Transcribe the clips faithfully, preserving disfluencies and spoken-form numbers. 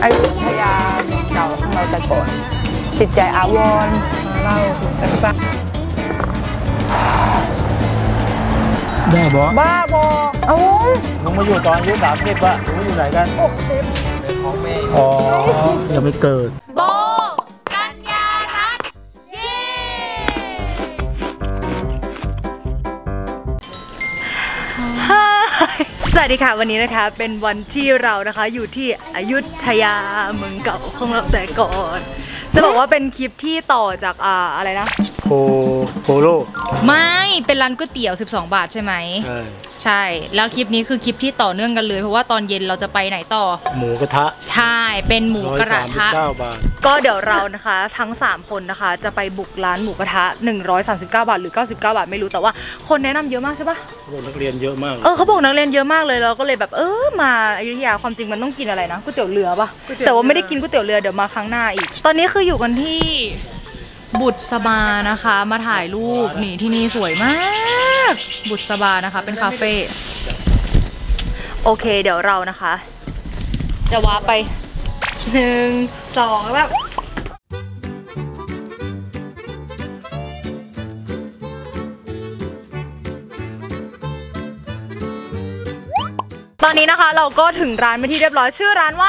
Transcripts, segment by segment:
อยุธยาเก่าของเราแต่ก่อนจิตใจอาวรณ์เล่าถึงกันบ้างได้บอบ้าบอเอ้ามึงมาอยู่ตอนอายุสามสิบวะมึงมาอยู่ไหนกันหกสิบเป็นของแม่อ๋อยังไม่เกิดโบกัญญารัตน์เย้สวัสดีค่ะวันนี้นะคะเป็นวันที่เรานะคะอยู่ที่อยุธยาเมืองเก่าของเราแต่ก่อนจะบอกว่าเป็นคลิปที่ต่อจากอ่าอะไรนะโพโพโลไม่เป็นร้านก๋วยเตี๋ยวสิบสองบาทใช่ไหมใช่ใช่แล้วคลิปนี้คือคลิปที่ต่อเนื่องกันเลยเพราะว่าตอนเย็นเราจะไปไหนต่อหมูกระทะใช่เป็นหมูกระทะก็เดี๋ยวเรานะคะทั้งสามคนนะคะจะไปบุกร้านหมูกระทะหนึ่งร้อยสามสิบเก้าบาทหรือเก้าสิบเก้าบาทไม่รู้แต่ว่าคนแนะนำเยอะมากใช่ปะเขาบอกนักเรียนเยอะมากเออเขาบอกนักเรียนเยอะมากเลยเราก็เลยแบบเออมาอยุธยาความจริงมันต้องกินอะไรนะก๋วยเตี๋ยวเรือปะแต่ว่าไม่ได้กินก๋วยเตี๋ยวเรือเดี๋ยวมาครั้งหน้าอีกตอนนี้คืออยู่กันที่บุษบานะคะมาถ่ายรูปนี่ที่นี่สวยมากบุษบานะคะเป็นคาเฟ่โอเคเดี๋ยวเรานะคะจะว้าไปหนึ่งสองแล้วตอนนี้นะคะเราก็ถึงร้านเป็นที่เรียบร้อยชื่อร้านว่า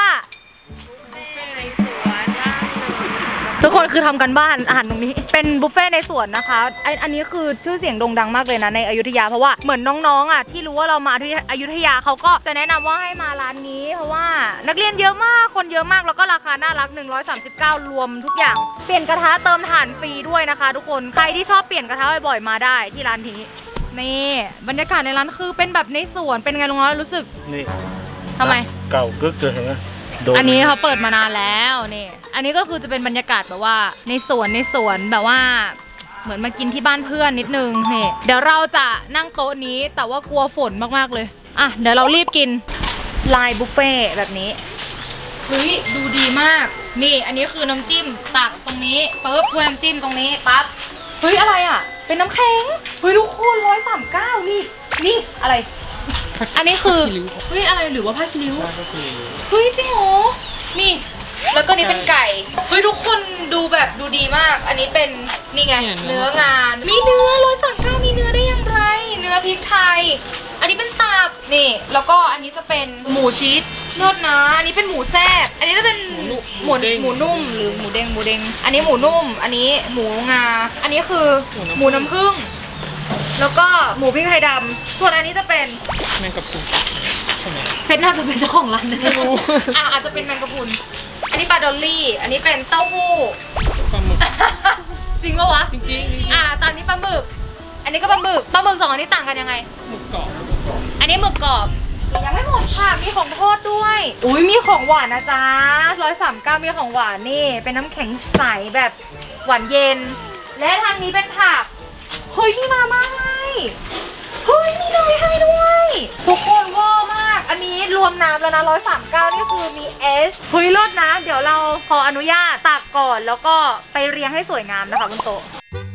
ทุกคนคือทำกันบ้านอาหารตรงนี้เป็นบุฟเฟ่ในสวนนะคะอันนี้คือชื่อเสียงโด่งดังมากเลยนะในอยุธยาเพราะว่าเหมือนน้องๆอ่ะที่รู้ว่าเรามาที่อยุธยาเขาก็จะแนะนำว่าให้มาร้านนี้เพราะว่านักเรียนเยอะมากคนเยอะมากแล้วก็ราคาน่ารักหนึ่งร้อยสามสิบเก้ารวมทุกอย่างเปลี่ยนกระทะเติมถ่านฟรีด้วยนะคะทุกคนใครที่ชอบเปลี่ยนกระทะบ่อยๆมาได้ที่ร้านนี้นี่บรรยากาศในร้านคือเป็นแบบในสวนเป็นไงลุงน้อยรู้สึกนี่ทำไมเก่ากึกเลยเห็นไหมอันนี้เขาเปิดมานานแล้วนี่อันนี้ก็คือจะเป็นบรรยากาศแบบว่าในสวนในสวนแบบว่าเหมือนมากินที่บ้านเพื่อนนิดนึงนี่เดี๋ยวเราจะนั่งโต๊ะนี้แต่ว่ากลัวฝนมากๆเลยอ่ะเดี๋ยวเรารีบกินลายบุฟเฟ่แบบนี้เฮ้ยดูดีมากนี่อันนี้คือน้ำจิ้มตักตรงนี้ปุ๊บถ้วยน้ำจิ้มตรงนี้ปั๊บเฮ้ยอะไรอ่ะเป็นน้ำแข็งเฮ้ยทุกคนร้อยสามเก้านี่นี่อะไรอันนี้คือเฮ้ยอะไรหรือว่าผ้าคีริ้วเฮ้ยจริงเหรอนี่แล้วก็นี่เป็นไก่เฮ้ยทุกคนดูแบบดูดีมากอันนี้เป็นนี่ไงเนื้องานมีเนื้อร้อยสามเก้ามีเนื้อได้อย่างไรเนื้อพริกไทยอันนี้เป็นตับนี่แล้วก็อันนี้จะเป็นหมูชีสเลือดนะอันนี้เป็นหมูแซ่บอันนี้จะเป็นหมูหมูหมูนุ่มหรือหมูเด้งหมูเด้งอันนี้หมูนุ่มอันนี้หมูงาอันนี้คือหมูน้ำผึ้งแล้วก็หมูพริกไทยดำส่วนอันนี้จะเป็นแมงกะพรุนเพชรน่าจะเป็นเจ้าของร้านนะอ่ะอาจจะเป็นแมงกะพรุนอันนี้ปลาดอลลี่อันนี้เป็นเต้าหู้ปลาหมึกจริงปะวะจริงจริงอ่ะตอนนี้ปลาหมึกอันนี้ก็ปลาหมึกปลาหมึกสองอันนี้ต่างกันยังไงหมึกกรอบอันนี้หมึกกรอบยังไม่หมดค่ะมีของทอดด้วยอุ้ยมีของหวานนะจ๊ะร้อยสามเก้ามีของหวานนี่เป็นน้ำแข็งใสแบบหวานเย็นและทางนี้เป็นผักเฮ้ยมีมาม่าให้เฮ้ยมีเนยให้ด้วยทุกคนว้าวมากอันนี้รวมน้ำแล้วนะร้อยสามเก้านี่คือมีเอสเฮ้ยรสนะเดี๋ยวเราขออนุญาตตักก่อนแล้วก็ไปเรียงให้สวยงามนะคะบนโต๊ะ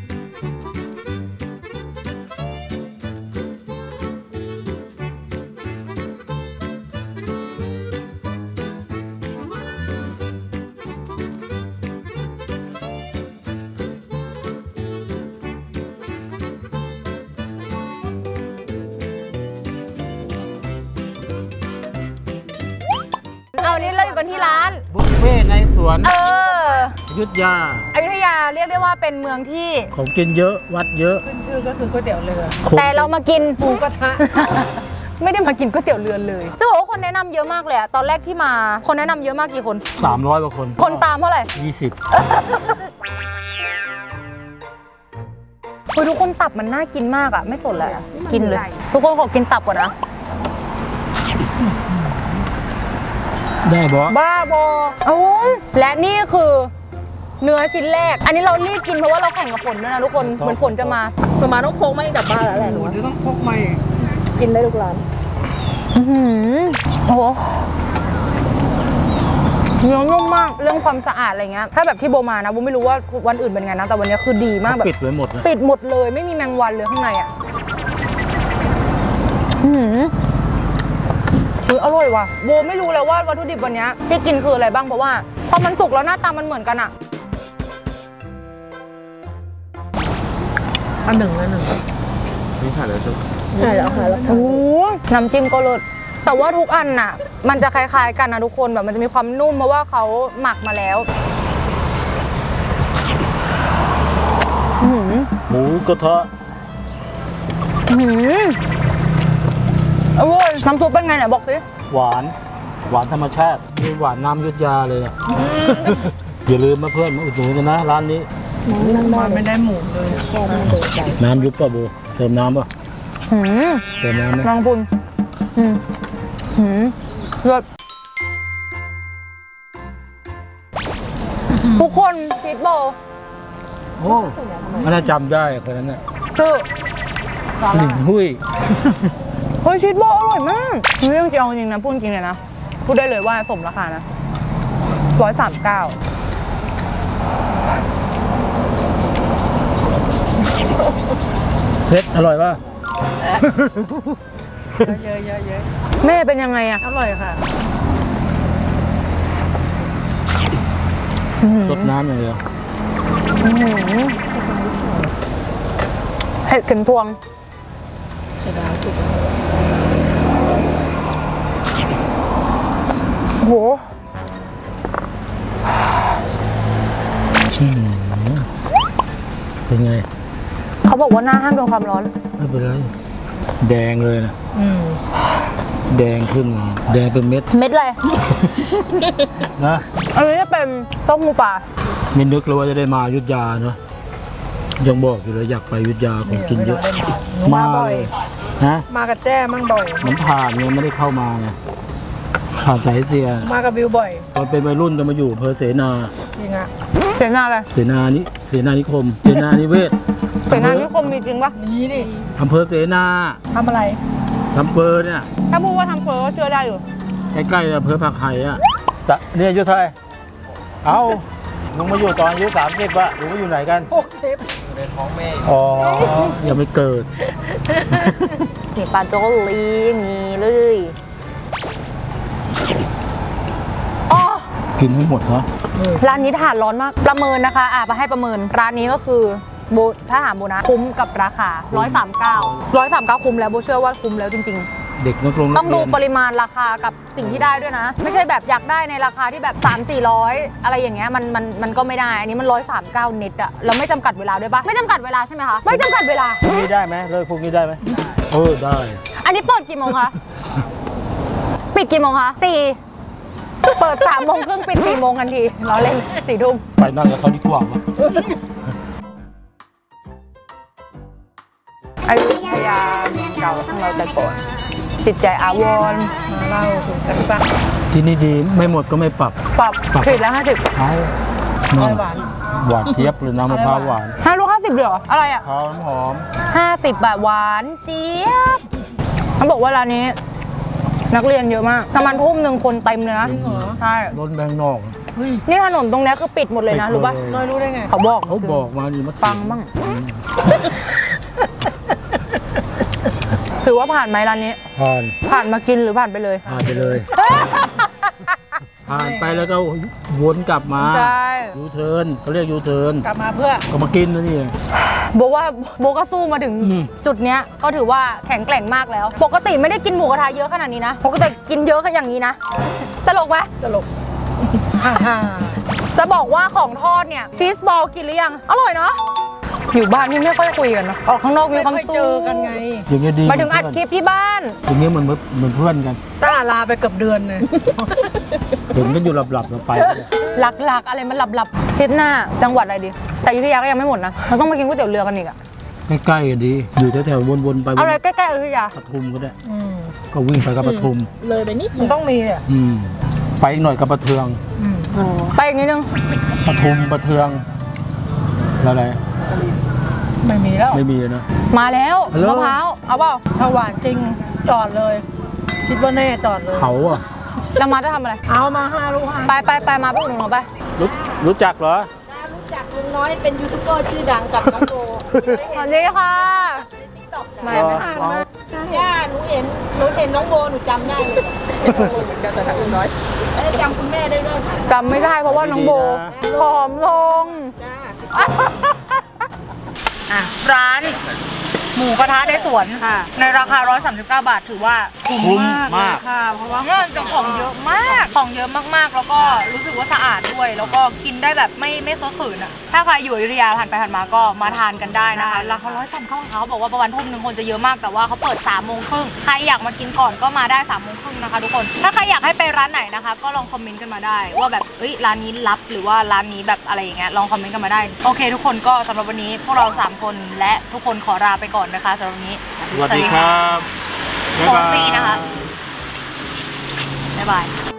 เอานี้เราอยู่กันที่ร้านบุฟเฟ่ในสวนเอออยุธยาอยุธยาเรียกได้ว่าเป็นเมืองที่ของกินเยอะวัดเยอะขึ้นชื่อก็คือก๋วยเตี๋ยวเรือแต่เรามากินหมูกระทะไม่ได้มากินก๋วยเตี๋ยวเรือเลยจะบอกว่าคนแนะนำเยอะมากเลยอะตอนแรกที่มาคนแนะนำเยอะมากกี่คนสามร้อยกว่าคนคนตามเท่าไหร่ยี่สิบคือทุกคนตับมันน่ากินมากอะไม่สนเลยกินเลยทุกคนขอกินตับก่อนนะได้บอบ้าบอโอ้และนี่คือเนื้อชิ้นแรกอันนี้เรารีบกินเพราะว่าเราแข่งกับฝนด้วยนะทุกคนเหมือนฝนจะมาฝนมาต้องพกไม่กลับบ้านแล้วแหละหนูจะต้องพกไม่กินได้ทุกร้านอือหือโอ้โหเนื้อนุ่มมากเรื่องความสะอาดอะไรเงี้ยถ้าแบบที่โบมานะโบไม่รู้ว่าวันอื่นเป็นไงนะแต่วันนี้คือดีมากแบบปิดไว้หมดปิดหมดเลยไม่มีแมงวันเลยข้างในอ่ะอือหือคืออร่อยว่ะโบไม่รู้เลยว่าวัตถุดิบวันนี้ที่กินคืออะไรบ้างเพราะว่าพอมันสุกแล้วหน้าตามันเหมือนกันอะอันหนึ่งอันหนึ่งนี่ถ่ายแล้วใช่ไหมใช่แล้วค่ะแล้วโอ้โหน้ำจิ้มก็รสแต่ว่าทุกอันน่ะมันจะคล้ายๆกันนะทุกคนแบบมันจะมีความนุ่มเพราะว่าเขาหมักมาแล้วหมูกระทะหืมอร่อยน้ำซุปเป็นไงเนี่ยบอกสิหวานหวานธรรมชาตินี่หวานน้ำยุทธยาเลยอ่ะ อย่าลืมมาเพื่อนมาอุดหนุนกันนะร้านนี้มันไม่ได้หมูเลยแค่นั้นเลยใจน้ำยุทธป่ะโบเติมน้ำป่ะหืมเติมน้ำไหมลองพุนหืมหืมรสทุกคนฟีดโบโอ้ไม่น่าจำได้คนนั้นน่ะคือหลิงหุ้ยเฮ้ยชีสโบอร่อยมากเรื่องจริงเอาจริงนะพูดจริงเลยนะพูดได้เลยว่าสมราคานะร้อยสามเก้าเพชรอร่อยป่ะเยอะเยอะเยอะแม่เป็นยังไงอะอร่อยค่ะสดน้ำอย่างเดียวเห็ดเข็มทวงโอ้โหเป็นไงเขาบอกว่าหน้าห้ามโดนความร้อนไม่เป็นไรแดงเลยนะอืมแดงขึ้นแดงเป็นเม็ดเม็ดอะไรนะอันนี้จะเป็นต้มหมูป่าไม่นึกเลยว่าจะได้มาอยุทธยาเนาะยังบอกอยู่เลยอยากไปอยุทธยาของกินเยอะมาบ่อยเลยฮะมากับแจ้มั่งบ่อยมันผ่านเนี่ยไม่ได้เข้ามาไงผ่านสายเสียมากับบิวบ่อยตอนเป็นวัยรุ่นจะมาอยู่อำเพอเสนาจริงอ่ะเสนาอะไรเสนานิเสนานิคมเสนานิเวศเสนานิคมมีจริงปะนี่ดิอำเภอเสนาทำอะไรอำเภอเนี่ยถ้าพูดว่าทำเฟอร์ก็เชื่อได้อยู่ใกล้ๆอำเภอผักไห่อะตะเนี่ยอายุเท่าไหร่เอาลุงมาอยู่ตอนอายุสามสิบวะลุงมาอยู่ไหนกันหกสิบอ๋อยังไม่เกิดนี่ปลาโจลีอย่างนี้เลย อ๋อกินให้หมดเนาะร้านนี้ถาดร้อนมาก ประเมินนะคะอ่ะมาให้ประเมิน ร้านนี้ก็คือโบถ้าถามโบนะ คุ้มกับราคา ร้อยสามสิบเก้า ร้อยสามสิบเก้า คุ้มแล้วโบเชื่อว่าคุ้มแล้วจริงเด็กนักลงๆนัต้องกดูเรียนปริมาณราคากับสิ่งที่ได้ด้วยนะ ไม่ใช่แบบอยากได้ในราคาที่แบบ สามสี่ร้อย อะไรอย่างเงี้ยมันมันมันก็ไม่ได้ อันนี้มันร้อยสามสิบเก้าเน็ตอะเราไม่จำกัดเวลาด้วยปะไม่จำกัดเวลาใช่ไหมคะ ไม่จำกัดเวลาพวกนี้ได้ไหมเลิกพวกนี้ได้ไหมเออได้อันนี้เปิดกี่โมงคะ ปิดกี่โมงคะสี่เปิดสามโมงครึ่งปิดสี่โมงทันทีเราเล่นสี่ทุ่มไปนั่งกับเขาดีกว่าวะอยุธยาเก่าของเราแต่ก่อนจิตใจอาวรณ์มาเล่าถึงกันบ้างที่นี่ดีไม่หมดก็ไม่ปรับปรับขีดละห้าสิบใช่อร่อยหวานหวานเจี๊ยบเลยน้ำมะพร้าวหวานห้าลูกห้าสิบเดียวอะไรอ่ะมะพร้าวน้ำหอมห้าสิบบาทหวานเจี๊ยบเขาบอกว่าร้านนี้ นักเรียนเยอะมากประมาณทุ่มหนึ่งคนเต็มเลยนะใช่รถแบงค์นอกนี่ถนนตรงนี้คือปิดหมดเลยนะปิดหมดรู้ป่ะเลยน้อยรู้ได้ไงเขาบอกเขาบอกมาดีมาฟังบ้างถือว่าผ่านไหมร้านนี้ผ่านผ่านมากินหรือผ่านไปเลยผ่านไปเลย ผ่านไปแล้วก็วนกลับมาใช่ยูเทิร์นเขาเรียกยูเทิร์นกลับมาเพื่อก็มากินนะนี่โบว่าโบก็สู้มาถึงอืมจุดเนี้ยก็ถือว่าแข็งแกร่งมากแล้ว ปกติไม่ได้กินหมูกระทะเยอะขนาดนี้นะปกติกินเยอะขนาดอย่างนี้นะตลกไหมตลกฮ่าฮ่าจะบอกว่าของทอดเนี่ยชีสบอลกินหรือยังอร่อยเนาะอยู่บ้านนี่ไม่ค่อยคุยกันเนอะออกข้างนอกมีไม่ความค่อยสุขเจอกันไงอย่างเงี้ยดีหมายถึงอัดคลิปที่บ้านอย่างเงี้ยเหมือนเหมือนเพื่อนกันต้าลาไปเกือบเดือนเลยเห็นกันอยู่หลับๆแล้วไปหลักๆอะไรมันหลับๆทิศหน้าจังหวัดอะไรดี แต่อยุธยาก็ยังไม่หมดนะเราต้องมากินก๋วยเตี๋ยวเรือกันอีกอะใกล้ๆกันดี อยู่แถวๆวนๆไปเอาอะไรใกล้ๆอยุธยาปทุมก็ได้อืมก็วิ่งไปกับปทุมเลยไปนิดมันต้องมีอ่ะอืมไปอีกหน่อยกับปะเทืองอืมไปอีกนิดนึงปทุมปะเทืองแล้วอะไรไม่มีแล้วไม่มีนะมาแล้วฮัลโหลมะพร้าวเอาเปล่าถ้าหวานจริงจอดเลย คิดว่าแน่จอดเลยเขาอะแล้วมาจะทำอะไรเอามาห้าลูกห้าไปไปไปมาไปอุดหนุนหนูไปรู้รู้จักเหรอรู้จักลุงน้อยเป็นยูทูบเบอร์ชื่อดังกับน้องโบสวัสดีค่ะไม่ไม่ห้าเอานะย่าหนูเห็นหนูเห็นน้องโบหนูจำได้เลยจำแต่ลุงน้อยจำคุณแม่ได้ด้วยค่ะจำไม่ได้เพราะว่าน้องโบผอมลงจ้าอ่ะร้านหมูกระทะในสวนค่ะ ในราคาหนึ่งร้อยสามสิบเก้าบาทถือว่าคุ้มคุ้มมากเลมาย กค่ะ เพราะว่าเงินจะของเยอะมาก ของเยอะมากๆ แล้วก็รู้สึกว่าสะอาดด้วย แล้วก็กินได้แบบไม่ไม่เคอะขืนอ่ะ ถ้าใครอยู่อยุธยาผ่านไปผ่านมาก็มาทานกันได้นะคะราคาร้อยสามเก้าเขาบอกว่าประมาณทุ่มหนึ่งคนจะเยอะมาก แต่ว่าเขาเปิด3ามโมงครึ่งใครอยากมากินก่อนก็มาได้3ามโมงครึ่งนะคะทุกคน ถ้าใครอยากให้ไปร้านไหนนะคะ ก็ลองคอมเมนต์กันมาได้ ว่าแบบเอ้ยร้านนี้ลับหรือว่าร้านนี้แบบอะไรอย่างเงี้ยลองคอมเมนต์กันมาได้ โอเค ทุกคนก็สำหรับวันนี้พวกเราสามคนและทุกคนขอลาไปก่อนนะคะสำหรับวันนี้สวัสดีครับโปรซีนะคะ บ๊ายบาย